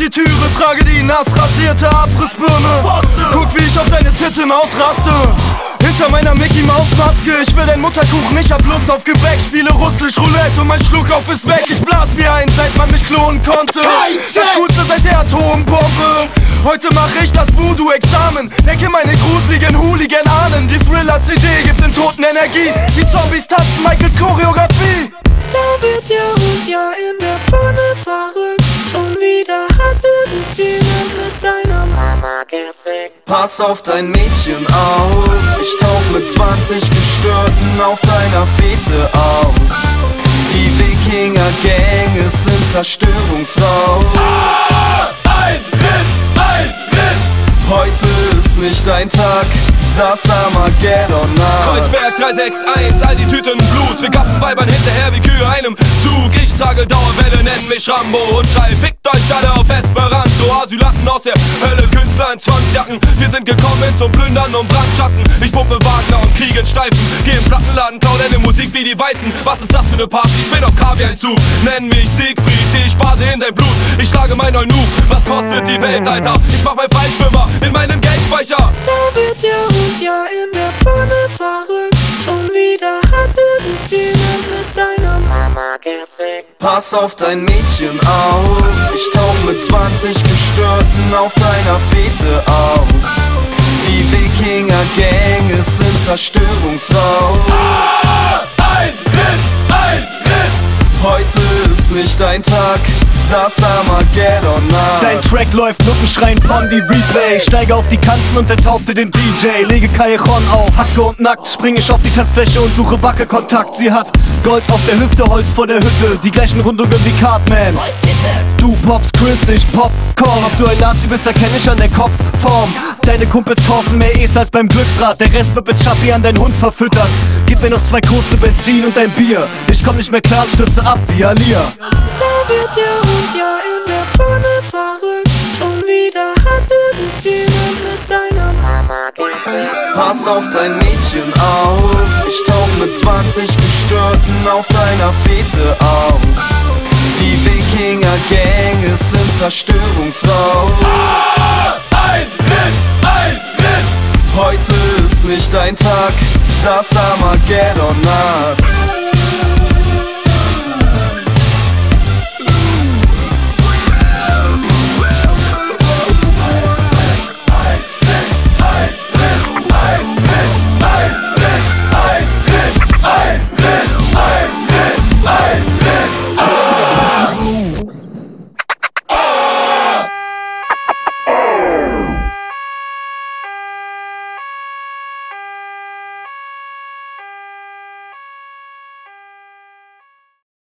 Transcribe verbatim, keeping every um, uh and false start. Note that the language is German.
die Türe, trage die nass rasierte Abrissbirne. Guck, wie ich auf deine Titten ausraste. Hinter meiner Mickey-Maus-Maske, ich will dein Mutterkuchen, ich hab Lust auf Gebäck. Spiele russisch Roulette und mein Schluckauf ist weg. Ich blas mir ein, seit man mich klonen konnte. Das Gute seit der Atombombe. Heute mach ich das Voodoo-Examen. Denke meine gruseligen Hooligan-Ahnen. Die Thriller-C D gibt den Toten Energie. Die Zombies tanzen Michaels Choreografie. Da wird der Hund ja in der Pfanne verrückt. Schon wieder hatte du dir mit deiner Mama gefickt. Pass auf dein Mädchen auf. Ich tauch mit zwanzig Gestörten auf deiner Fete auf. Die Wikinger-Gang ist im Zerstörungsrausch. Ah, ein Ritt, ein Ritt. Heute ist nicht dein Tag, das Armageddon naht. Kreuzberg drei sechs eins, all die Tüten Blues. Wir gaffen Weibern hinterher wie Kühe einem Zug. Ich trage Dauerwelle, nenn mich Rambo und schrei, fickt euch alle auf Esperanto. Asylanten aus der Hölle, Künstler in Zwangsjacken. Wir sind gekommen zum Plündern und Brandschatzen. Ich pumpe Wagner und kriege in Steifen. Geh im Plattenladen, klau deine Musik wie die Weißen. Was ist das für ne Party? Ich bin auf Kaviar-Entzug. Nenn mich Siegfried, ich bade in dein Blut. Ich schlage mein Eunuch, was kostet die Welt, Alter? Ich mach mein Freischwimmer in meinem Geldspeicher. Da wird der Hund ja in der Pfanne verrückt. Schon wieder hatte du dir mit deiner Mama gefickt. Pass auf dein Mädchen auf. Ich tauch mit zwanzig Gestörten auf deiner Fete auf. Die Wikinger-Gang ist im Zerstörungsrausch. Ah, ein Ritt, ein Ritt. Heute ist nicht dein Tag, das Armageddon naht. Dein Track läuft, Nutten schreien Pondi Replay. Steige auf die Kanzel und enthaupte den D J. Lege Callejon auf, hacke und nackt. Spring ich auf die Tanzfläche und suche Wackelkontakt. Sie hat Gold auf der Hüfte, Holz vor der Hütte. Die gleichen Rundungen wie Cartman. Du poppst Chris, ich Popcorn. Ob du ein Nazi bist, erkenn ich an der Kopfform. Deine Kumpels kaufen mehr Es als beim Glücksrad. Der Rest wird mit Chappi an deinen Hund verfüttert. Gib mir noch zwei kurze Benzin und ein Bier. Ich komm nicht mehr klar und stürze ab wie Alia. Da wird der Hund ja in der Pfanne verrückt. Schon wieder hatte du dir mit deiner Mama gefickt. Pass auf dein Mädchen auf. Ich tauch mit zwanzig Gestörten auf deiner Fete auf. Die Wikinger-Gang ist im Zerstörungsrausch. Ah, ein Ritt, ein Ritt. Heute ist nicht dein Tag, das Armageddon naht.